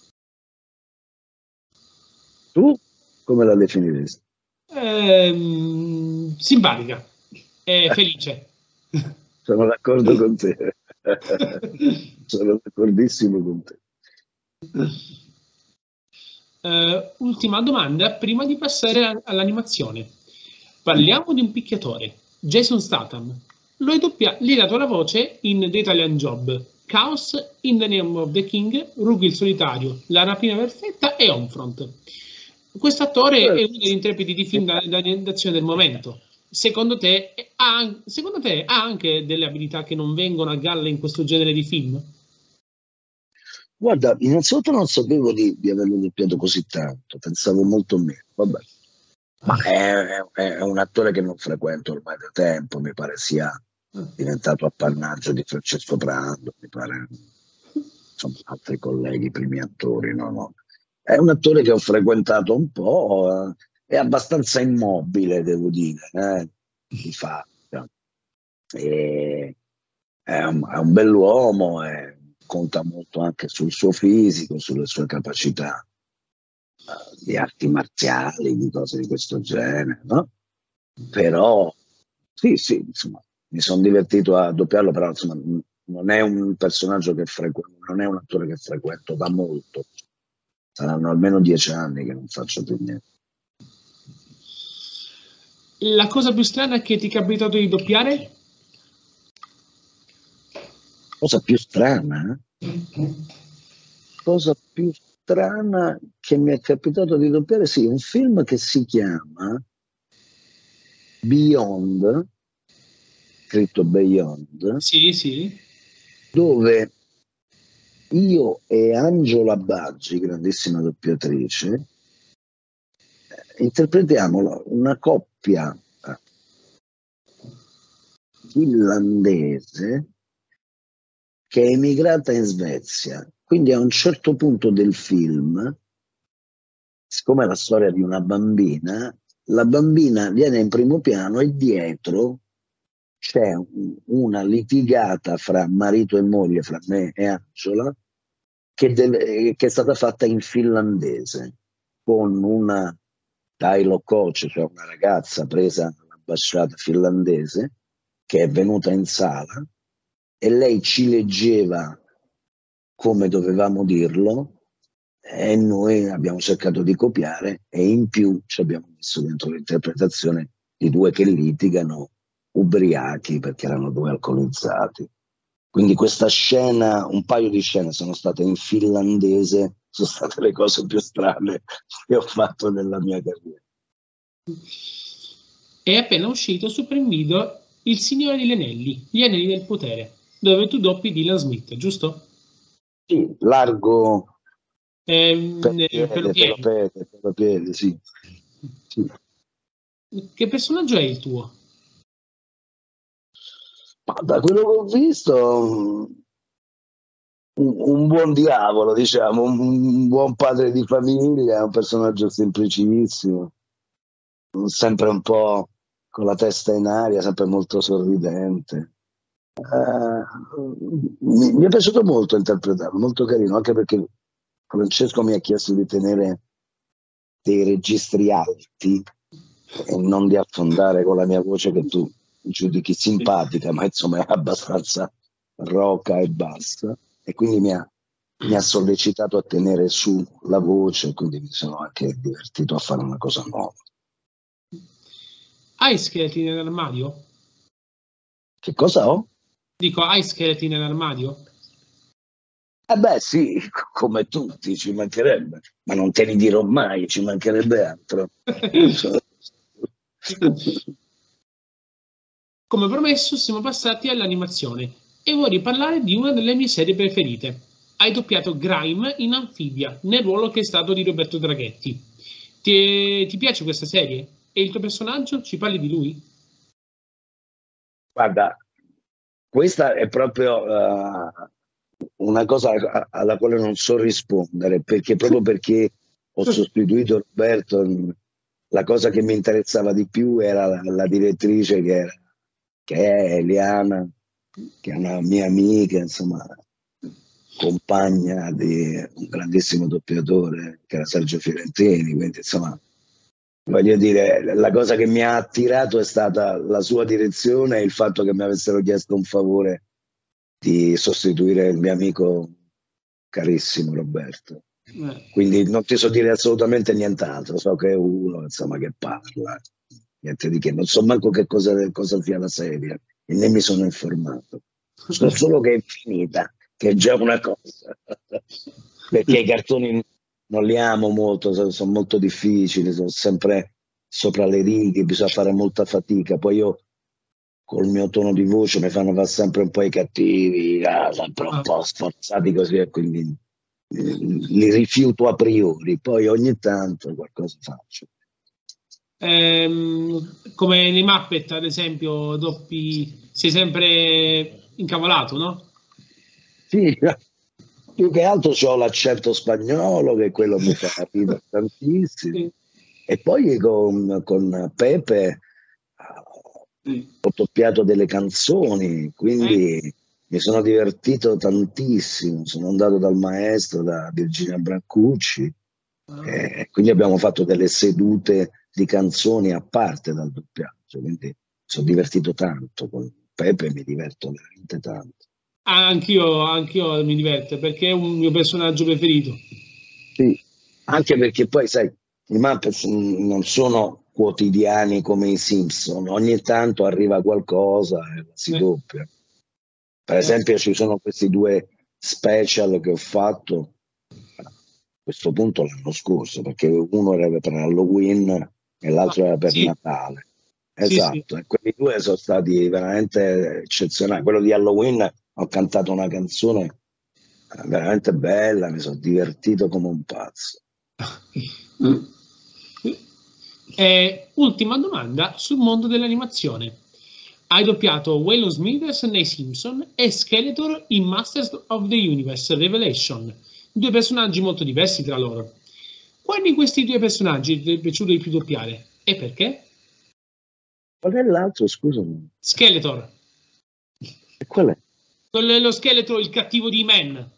Tu come la definiresti? Simpatica e felice. Sono d'accordo con te. Sono d'accordissimo con te. Ultima domanda prima di passare all'animazione. Parliamo di un picchiatore. Jason Statham. Gli ha dato la voce in The Italian Job, Chaos, In the Name of the King, Rookie il solitario, La rapina perfetta e Homefront. Questo attore è uno degli interpreti di film d'azione del momento. Secondo te ha anche delle abilità che non vengono a galla in questo genere di film? Guarda, innanzitutto non sapevo di averlo doppiato così tanto, pensavo molto meno. Vabbè. Ma è un attore che non frequento ormai da tempo, mi pare sia diventato appannaggio di Francesco Prando, mi pare, insomma, altri colleghi, primi attori, no. È un attore che ho frequentato un po', è abbastanza immobile, devo dire, di fatto. È un bell'uomo, conta molto anche sul suo fisico, sulle sue capacità di arti marziali, di cose di questo genere, no? Però sì, insomma, mi sono divertito a doppiarlo, però insomma, non è un personaggio che non è un attore che frequento da molto. Saranno almeno 10 anni che non faccio più niente. La cosa più strana che ti è capitato di doppiare? Cosa più strana? Cosa più strana che mi è capitato di doppiare? Sì, un film che si chiama Beyond, scritto Beyond, sì, dove io e Angela Baggi, grandissima doppiatrice, interpretiamo una coppia finlandese che è emigrata in Svezia. Quindi a un certo punto del film, siccome è la storia di una bambina, la bambina viene in primo piano e dietro c'è una litigata fra marito e moglie, fra me e Angela, che è stata fatta in finlandese, con una Tailo coach, cioè una ragazza presa all'ambasciata finlandese, che è venuta in sala e lei ci leggeva come dovevamo dirlo e noi abbiamo cercato di copiare, e in più ci abbiamo messo dentro l'interpretazione di due che litigano ubriachi perché erano due alcolizzati. Quindi questa scena, un paio di scene sono state in finlandese, sono state le cose più strane che ho fatto nella mia carriera. È appena uscito su Prime Video Il Signore degli Anelli, Gli Anelli del Potere, dove tu doppi Dylan Smith, giusto? Sì, largo per piede, sì. Che personaggio è il tuo? Ma da quello che ho visto, un buon diavolo, diciamo, un buon padre di famiglia, un personaggio semplicissimo, sempre un po' con la testa in aria, sempre molto sorridente. Mi è piaciuto molto interpretarlo, molto carino, anche perché Francesco mi ha chiesto di tenere dei registri alti e non di affondare con la mia voce, che tu giudichi simpatica, ma insomma è abbastanza roca e bassa, e quindi mi ha sollecitato a tenere su la voce, quindi mi sono anche divertito a fare una cosa nuova. Hai scheletri nell'armadio? Che cosa ho? Dico, hai scheletri nell'armadio? Beh sì, come tutti, ci mancherebbe, ma non te li dirò mai, ci mancherebbe altro. Come promesso siamo passati all'animazione e vorrei parlare di una delle mie serie preferite. Hai doppiato Grime in Amphibia, nel ruolo che è stato di Roberto Draghetti. Ti piace questa serie? E il tuo personaggio? Ci parli di lui? Guarda, questa è proprio una cosa alla quale non so rispondere, proprio perché ho sostituito Roberto, la cosa che mi interessava di più era la direttrice che è Eliana, che è una mia amica, insomma, compagna di un grandissimo doppiatore che era Sergio Fiorentini, quindi insomma, voglio dire, la cosa che mi ha attirato è stata la sua direzione e il fatto che mi avessero chiesto un favore di sostituire il mio amico carissimo Roberto. Quindi non ti so dire assolutamente nient'altro, so che è uno, insomma, che parla. niente di che, non so manco che cosa sia la serie e né mi sono informato. So solo che è finita, che è già una cosa, perché i cartoni non li amo molto, sono molto difficili, sono sempre sopra le righe, bisogna fare molta fatica. Poi io col mio tono di voce mi fanno fare sempre un po' i cattivi, sempre un po' sforzati così, e quindi li rifiuto a priori, poi ogni tanto qualcosa faccio. Come nei Muppet, ad esempio, sei sempre incavolato, no? Sì, più che altro c'ho l'accento spagnolo, che quello mi fa ridere tantissimo. Sì. E poi con Pepe ho doppiato delle canzoni, quindi mi sono divertito tantissimo. Sono andato dal maestro, da Virginia Brancucci, e quindi abbiamo fatto delle sedute di canzoni a parte dal doppiaggio. Quindi mi sono divertito tanto. Con Pepe mi diverto veramente tanto. Anch'io mi diverte perché è un mio personaggio preferito. Sì, anche perché poi, sai, i Muppets non sono quotidiani come i Simpson, ogni tanto arriva qualcosa e si doppia. Per esempio, ci sono questi due special che ho fatto a questo punto l'anno scorso, perché uno era per Halloween e l'altro era per Sì. Natale. Sì, Esatto, e quelli due sono stati veramente eccezionali. Quello di Halloween ho cantato una canzone veramente bella, mi sono divertito come un pazzo. Ultima domanda sul mondo dell'animazione. Hai doppiato Waylon Smithers nei Simpson e Skeletor in Masters of the Universe Revelation, due personaggi molto diversi tra loro. Quali di questi due personaggi ti è piaciuto di più doppiare e perché? Qual è l'altro, scusami? Skeletor. E qual è? Quello è lo scheletro, il cattivo di Man.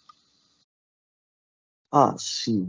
Ah, sì.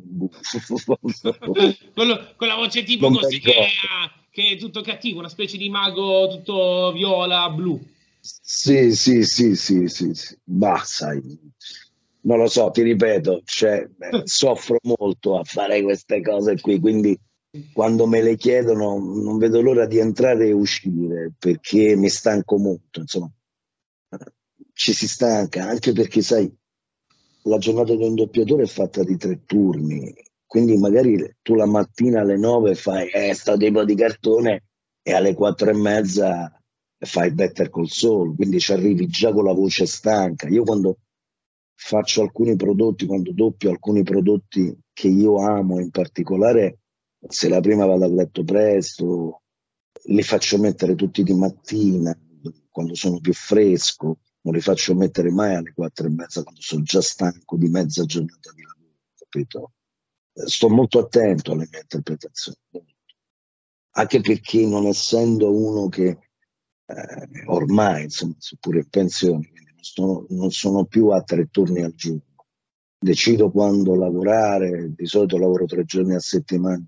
Quello con la voce tipo Non mi così ricordo. che è tutto cattivo, una specie di mago tutto viola, blu. Sì, sì, sì, sì, sì, sì. Bah, sai, non lo so, ti ripeto, cioè, soffro molto a fare queste cose qui, quindi quando me le chiedono non vedo l'ora di entrare e uscire, perché mi stanco molto, insomma, ci si stanca, anche perché, sai, la giornata di un doppiatore è fatta di 3 turni, quindi magari tu la mattina alle 9 fai sto tipo di cartone e alle 4:30 fai Better Call Saul, quindi ci arrivi già con la voce stanca. Io quando faccio alcuni prodotti, quando doppio alcuni prodotti che io amo in particolare, se la prima vado a letto presto, li faccio mettere tutti di mattina, quando sono più fresco, non li faccio mettere mai alle 4:30 quando sono già stanco di mezza giornata di lavoro, capito? Sto molto attento alle mie interpretazioni, anche perché non essendo uno che ormai, insomma, sono pure in pensione, quindi non sono più a 3 turni al giorno. Decido quando lavorare, di solito lavoro 3 giorni a settimana.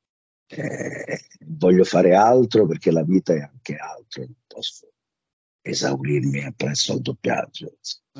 Voglio fare altro perché la vita è anche altro, non posso esaurirmi appresso al doppiaggio.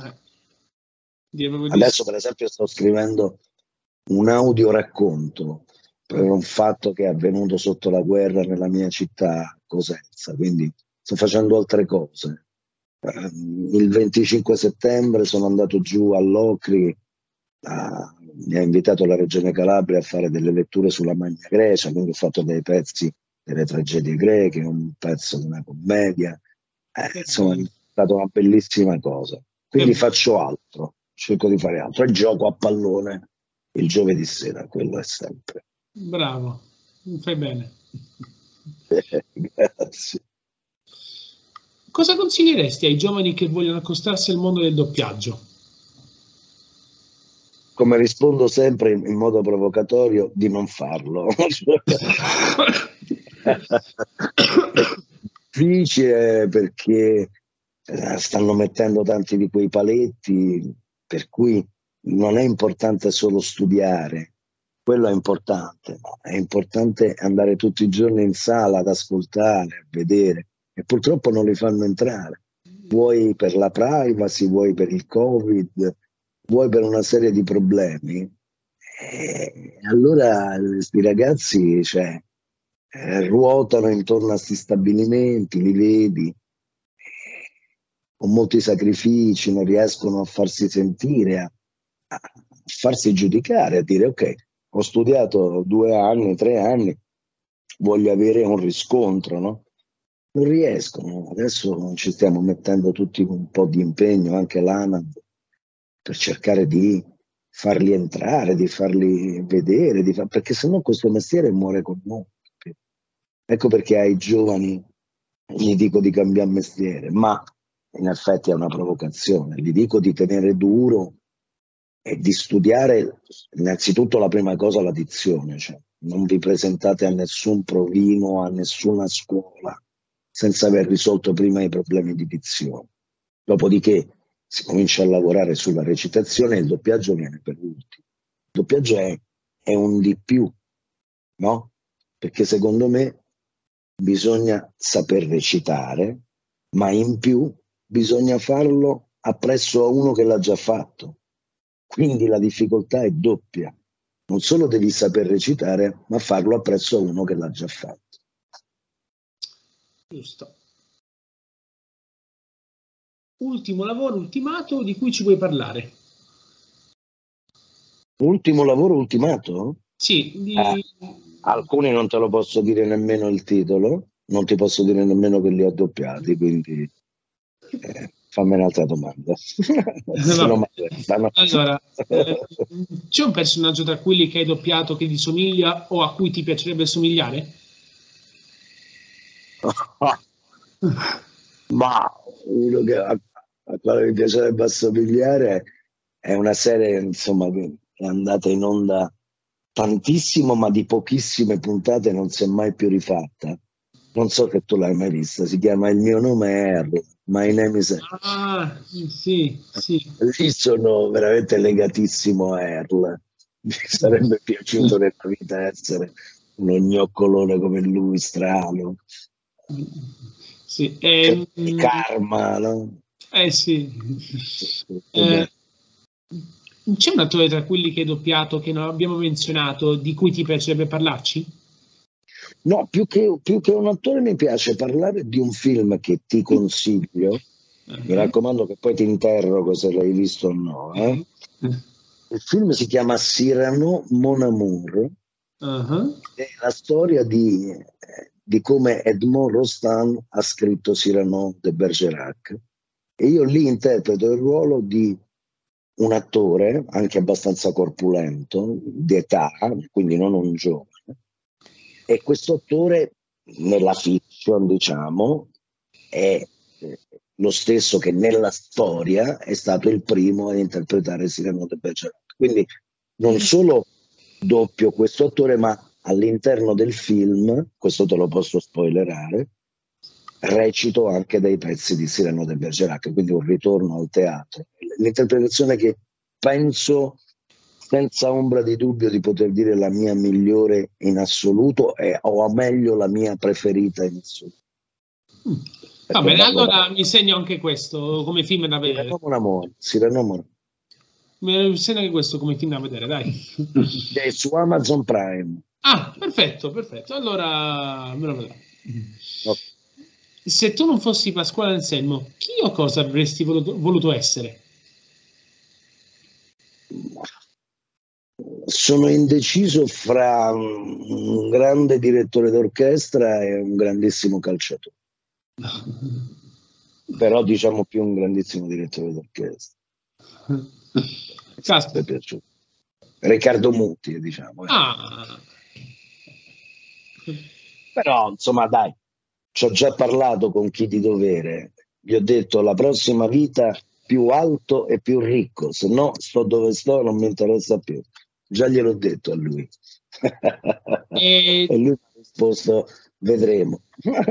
Adesso, per esempio, sto scrivendo un audioracconto per un fatto che è avvenuto sotto la guerra nella mia città, Cosenza, quindi sto facendo altre cose. Il 25 settembre sono andato giù all'Ocri, mi ha invitato la Regione Calabria a fare delle letture sulla Magna Grecia, quindi ho fatto dei pezzi delle tragedie greche, un pezzo di una commedia, insomma è stata una bellissima cosa. Quindi faccio altro, cerco di fare altro e gioco a pallone il giovedì sera, quello è sempre. Bravo, fai bene. Grazie. Cosa consiglieresti ai giovani che vogliono accostarsi al mondo del doppiaggio? Come rispondo sempre in modo provocatorio, di non farlo. È difficile perché stanno mettendo tanti di quei paletti, per cui non è importante solo studiare, quello è importante, ma è importante andare tutti i giorni in sala ad ascoltare, a vedere, e purtroppo non li fanno entrare. Vuoi per la privacy, vuoi per il Covid, vuoi per una serie di problemi. Allora questi ragazzi, cioè, ruotano intorno a questi stabilimenti, li vedi, con molti sacrifici, non riescono a farsi sentire, a farsi giudicare, a dire ok, ho studiato 2 anni, 3 anni, voglio avere un riscontro, no? Non riescono. Adesso ci stiamo mettendo tutti un po' di impegno, anche l'ANAD, per cercare di farli entrare, di farli vedere, perché sennò questo mestiere muore con noi. Ecco perché ai giovani gli dico di cambiare mestiere, ma in effetti è una provocazione. Gli dico di tenere duro e di studiare innanzitutto la prima cosa, la dizione, cioè non vi presentate a nessun provino, a nessuna scuola senza aver risolto prima i problemi di dizione. Dopodiché si comincia a lavorare sulla recitazione e il doppiaggio viene per ultimo. Il doppiaggio è un di più, no? Perché secondo me bisogna saper recitare, ma in più bisogna farlo appresso a uno che l'ha già fatto. Quindi la difficoltà è doppia. Non solo devi saper recitare, ma farlo appresso a uno che l'ha già fatto. Giusto. Ultimo lavoro ultimato di cui ci vuoi parlare? Ultimo lavoro ultimato? Sì, alcuni non te lo posso dire nemmeno il titolo, non ti posso dire nemmeno che li ho doppiati, quindi fammi un'altra domanda. Allora, c'è un personaggio tra quelli che hai doppiato che ti somiglia o a cui ti piacerebbe somigliare? Ma uno a quale mi piacerebbe assomigliare è una serie, insomma, che è andata in onda tantissimo, ma di pochissime puntate non si è mai più rifatta. Non so se tu l'hai mai vista, si chiama Il mio nome è Harry, My name is Harry. Ah, sì, sì. Lì sono veramente legatissimo a Earl. Mi sarebbe piaciuto nella vita essere uno gnoccolone come lui, strano. Sì, Karma, no? sì. C'è un attore tra quelli che hai doppiato che non abbiamo menzionato di cui ti piacerebbe parlarci? No, più che un attore mi piace parlare di un film che ti consiglio. Mi raccomando che poi ti interrogo se l'hai visto o no. Il film si chiama Cyrano Mon Amour. È la storia di come Edmond Rostand ha scritto Cyrano de Bergerac. E io lì interpreto il ruolo di un attore, anche abbastanza corpulento, di età, quindi non un giovane. E questo attore, nella fiction, diciamo, è lo stesso che nella storia è stato il primo a interpretare Cyrano de Bergerac. Quindi non solo doppio questo attore, ma all'interno del film, questo te lo posso spoilerare, recito anche dei pezzi di Cyrano de Bergerac, quindi un ritorno al teatro. L'interpretazione che penso senza ombra di dubbio di poter dire la mia migliore in assoluto o meglio la mia preferita in assoluto. Va bene, allora mi segno anche questo come film da vedere. Cyrano. Mi segno anche questo come film da vedere, dai. È su Amazon Prime. Ah, perfetto. Allora me lo vedrò. Okay. Se tu non fossi Pasquale Anselmo, chi o cosa avresti voluto essere? Sono indeciso fra un grande direttore d'orchestra e un grandissimo calciatore. Però diciamo più un grandissimo direttore d'orchestra. Mi è piaciuto. Riccardo Muti, diciamo. Però insomma dai, ci ho già parlato con chi di dovere, gli ho detto la prossima vita più alto e più ricco, se no sto dove sto, non mi interessa più. Già gliel'ho detto a lui. E lui mi ha risposto vedremo.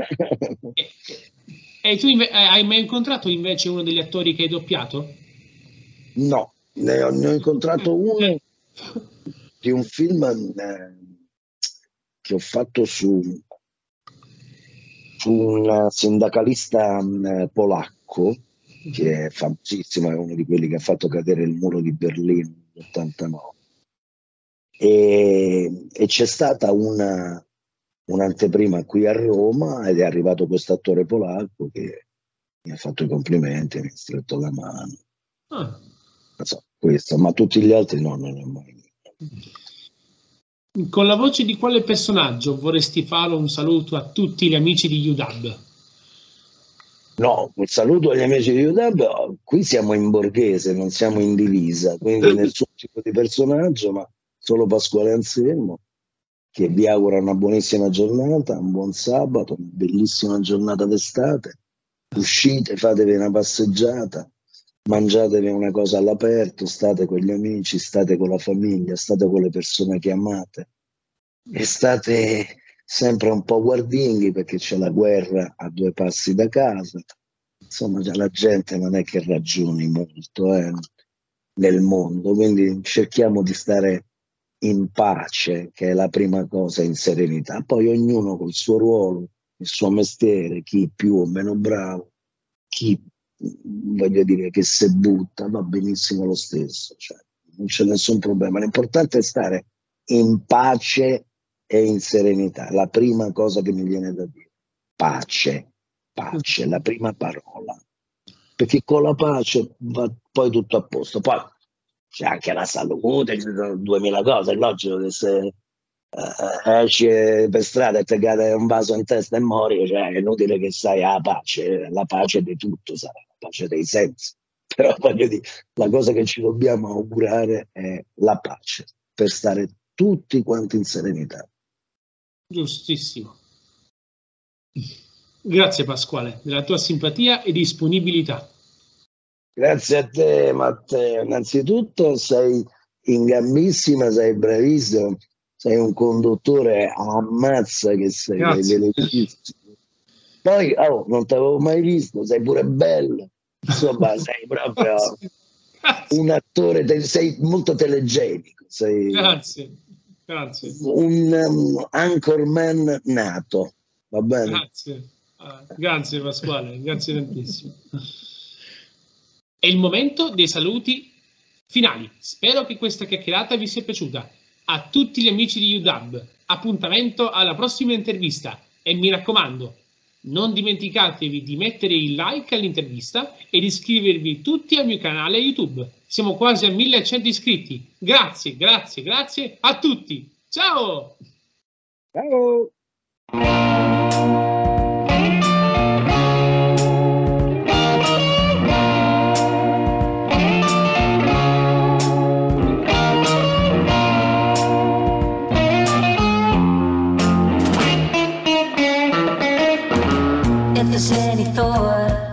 E tu hai mai incontrato invece uno degli attori che hai doppiato? No, ne ho incontrato uno di un film che ho fatto su un sindacalista polacco che è famosissimo, è uno di quelli che ha fatto cadere il muro di Berlino nell'89. E c'è stata una un'anteprima qui a Roma ed è arrivato questo attore polacco che mi ha fatto i complimenti, mi ha stretto la mano. Non so, questo, ma tutti gli altri no, non è mai. Con la voce di quale personaggio vorresti fare un saluto a tutti gli amici di UW? No, un saluto agli amici di UW, qui siamo in borghese, non siamo in divisa, quindi nessun tipo di personaggio, ma solo Pasquale Anselmo, che vi augura una buonissima giornata, un buon sabato, una bellissima giornata d'estate. Uscite, fatevi una passeggiata, mangiatevi una cosa all'aperto, state con gli amici, state con la famiglia, state con le persone che amate e state sempre un po' guardinghi perché c'è la guerra a 2 passi da casa. Insomma, già la gente non è che ragioni molto nel mondo, quindi cerchiamo di stare in pace, che è la prima cosa, in serenità. Poi ognuno col suo ruolo, il suo mestiere, chi più o meno bravo, chi voglio dire che se butta va benissimo lo stesso, cioè, non c'è nessun problema. L'importante è stare in pace e in serenità. La prima cosa che mi viene da dire, pace, la prima parola, perché con la pace va poi tutto a posto. Poi c'è anche la salute, ci sono 2000 cose, è logico che se esci per strada e ti cade un vaso in testa e muori, cioè è inutile che stai alla pace, la pace di tutto sarà, la pace dei sensi. Però voglio dire, la cosa che ci dobbiamo augurare è la pace, per stare tutti quanti in serenità. Giustissimo. Grazie Pasquale della tua simpatia e disponibilità. Grazie a te Matteo, innanzitutto sei in gambissima, sei bravissimo, sei un conduttore ammazza che sei. Poi non ti avevo mai visto, sei pure bello, insomma sei proprio un attore, sei molto telegenico, sei grazie. Un anchorman nato, va bene? Grazie Pasquale, grazie tantissimo. È il momento dei saluti finali. Spero che questa chiacchierata vi sia piaciuta. A tutti gli amici di UW, appuntamento alla prossima intervista e mi raccomando, non dimenticatevi di mettere il like all'intervista e di iscrivervi tutti al mio canale YouTube. Siamo quasi a 1100 iscritti. Grazie a tutti. Ciao! Ciao! If there's any thought